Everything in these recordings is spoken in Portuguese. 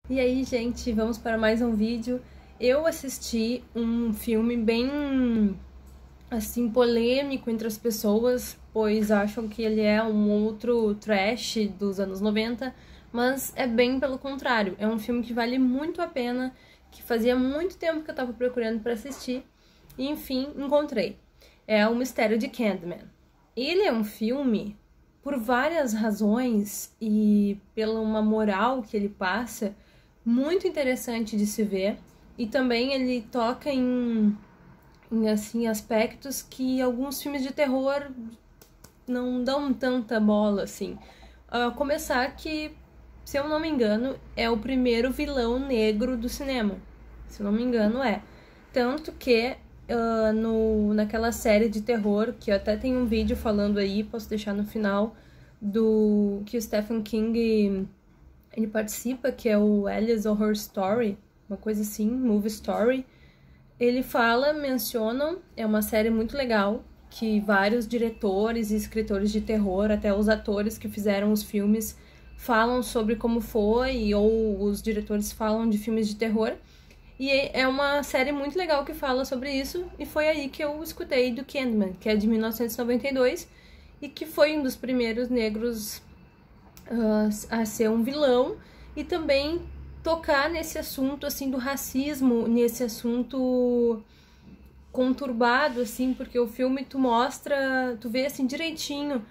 E aí, gente, vamos para mais um vídeo. Eu assisti um filme bem, assim, polêmico entre as pessoas, pois acham que ele é um outro trash dos anos 90, mas é bem pelo contrário. É um filme que vale muito a pena, que fazia muito tempo que eu tava procurando para assistir, e enfim, encontrei. É O Mistério de Candyman. Ele é um filme, por várias razões e pela uma moral que ele passa, muito interessante de se ver, e também ele toca em assim aspectos que alguns filmes de terror não dão tanta bola assim. Começar que, se eu não me engano, é o primeiro vilão negro do cinema. Se eu não me engano, é. Tanto que naquela série de terror, que eu até tenho um vídeo falando aí, posso deixar no final, do que o Stephen King ele participa, que é o Alice Horror Story, uma coisa assim, Movie Story. Ele mencionam, é uma série muito legal, que vários diretores e escritores de terror, até os atores que fizeram os filmes, falam sobre como foi, ou os diretores falam de filmes de terror. E é uma série muito legal que fala sobre isso, e foi aí que eu escutei do Candyman, que é de 1992, e que foi um dos primeiros negros a ser um vilão, e também tocar nesse assunto assim do racismo, nesse assunto conturbado assim, porque o filme tu vê assim direitinho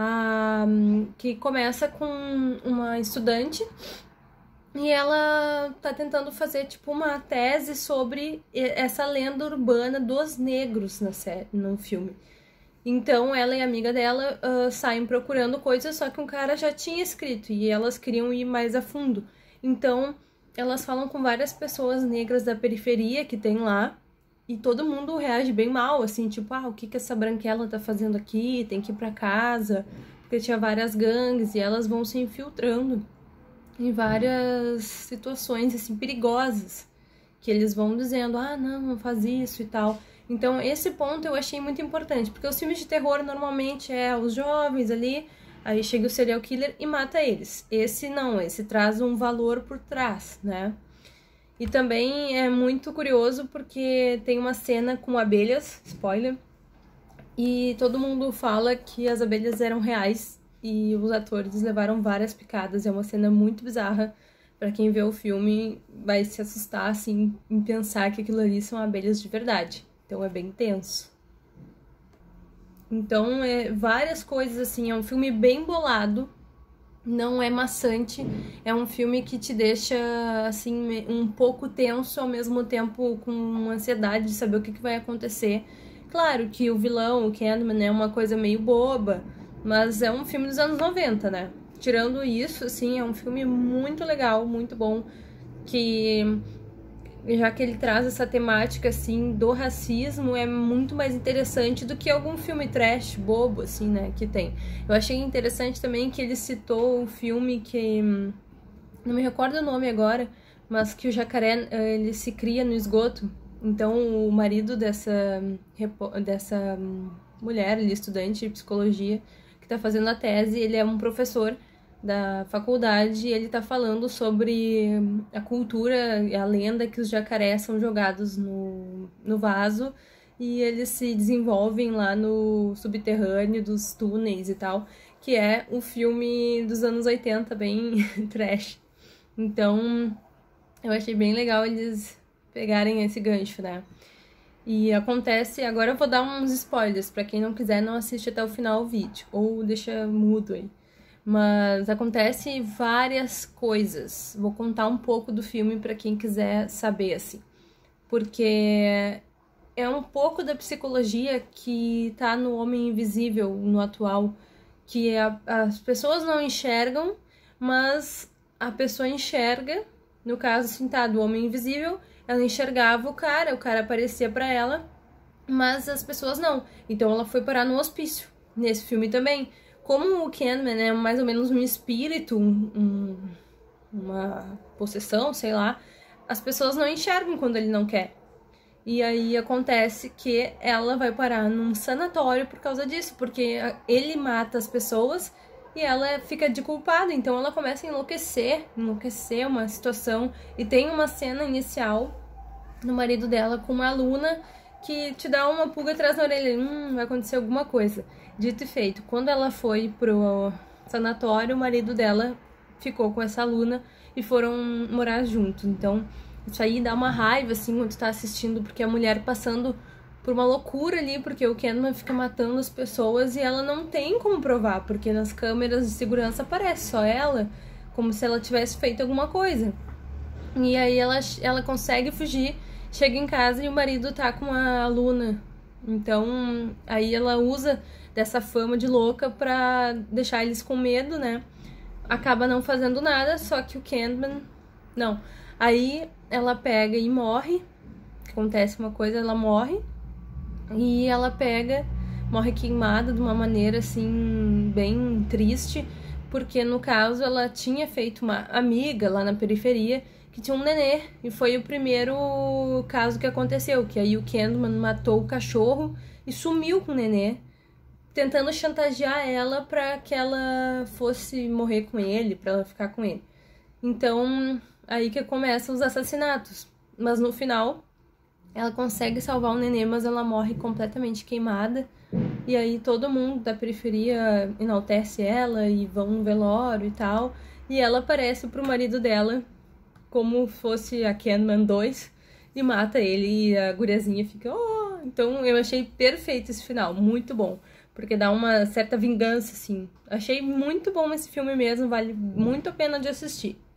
que começa com uma estudante e ela tá tentando fazer tipo uma tese sobre essa lenda urbana dos negros no filme. Então ela e a amiga dela saem procurando coisas, só que um cara já tinha escrito e elas queriam ir mais a fundo. Então elas falam com várias pessoas negras da periferia que tem lá e todo mundo reage bem mal, assim, tipo, o que essa branquela tá fazendo aqui? Tem que ir pra casa, porque tinha várias gangues e elas vão se infiltrando em várias situações, assim, perigosas, que eles vão dizendo, não faz isso e tal. Então, esse ponto eu achei muito importante, porque os filmes de terror normalmente é os jovens ali, aí chega o serial killer e mata eles. Esse não, esse traz um valor por trás, né? E também é muito curioso porque tem uma cena com abelhas, spoiler, e todo mundo fala que as abelhas eram reais e os atores levaram várias picadas. É uma cena muito bizarra. Pra quem vê o filme, vai se assustar, assim, em pensar que aquilo ali são abelhas de verdade. Então é bem tenso. Então, várias coisas, assim, é um filme bem bolado, não é maçante, é um filme que te deixa, assim, um pouco tenso, ao mesmo tempo com ansiedade de saber o que vai acontecer. Claro que o vilão, o Candyman, é uma coisa meio boba, mas é um filme dos anos 90, né? Tirando isso, assim, é um filme muito legal, muito bom, que já que ele traz essa temática, assim, do racismo, é muito mais interessante do que algum filme trash, bobo, assim, né, que tem. Eu achei interessante também que ele citou um filme que, não me recordo o nome agora, mas que o jacaré, ele se cria no esgoto. Então, o marido dessa mulher, ele, estudante de psicologia, que tá fazendo a tese, ele é um professor da faculdade e ele tá falando sobre a cultura e a lenda que os jacarés são jogados no vaso e eles se desenvolvem lá no subterrâneo dos túneis e tal, que é um filme dos anos 80, bem trash. Então, eu achei bem legal eles pegarem esse gancho, né? E acontece, agora eu vou dar uns spoilers, pra quem não quiser não assiste até o final o vídeo, ou deixa mudo aí. Mas acontece várias coisas. Vou contar um pouco do filme pra quem quiser saber, assim. Porque é um pouco da psicologia que tá no Homem Invisível, no atual, que as pessoas não enxergam, mas a pessoa enxerga. No caso, assim, tá, do Homem Invisível, ela enxergava o cara aparecia pra ela, mas as pessoas não. Então ela foi parar no hospício, nesse filme também. Como o Candyman é mais ou menos um espírito, uma possessão, sei lá, as pessoas não enxergam quando ele não quer. E aí acontece que ela vai parar num sanatório por causa disso, porque ele mata as pessoas e ela fica de culpada, então ela começa a enlouquecer uma situação, e tem uma cena inicial no marido dela com uma aluna que te dá uma pulga atrás da orelha, vai acontecer alguma coisa. Dito e feito, quando ela foi pro sanatório, o marido dela ficou com essa aluna e foram morar juntos. Então, isso aí dá uma raiva, assim, quando tu tá assistindo, porque a mulher passando por uma loucura ali, porque o Candyman fica matando as pessoas e ela não tem como provar, porque nas câmeras de segurança aparece só ela, como se ela tivesse feito alguma coisa. E aí ela consegue fugir, chega em casa e o marido tá com a aluna. Então, aí ela usa dessa fama de louca pra deixar eles com medo, né? Acaba não fazendo nada, só que o Candyman... Não. Aí ela pega e morre. Acontece uma coisa, ela morre. E ela morre queimada de uma maneira, assim, bem triste. Porque, no caso, ela tinha feito uma amiga lá na periferia que tinha um nenê. E foi o primeiro caso que aconteceu. Que aí o Candyman matou o cachorro e sumiu com o nenê, tentando chantagear ela pra que ela fosse morrer com ele, pra ela ficar com ele. Então, aí que começam os assassinatos. Mas no final, ela consegue salvar o nenê, mas ela morre completamente queimada. E aí todo mundo da periferia enaltece ela e vão no velório e tal. E ela aparece pro marido dela como fosse a Candyman 2 e mata ele, e a guriazinha fica... Oh! Então eu achei perfeito esse final, muito bom. Porque dá uma certa vingança, assim. Achei muito bom esse filme mesmo, vale muito a pena de assistir.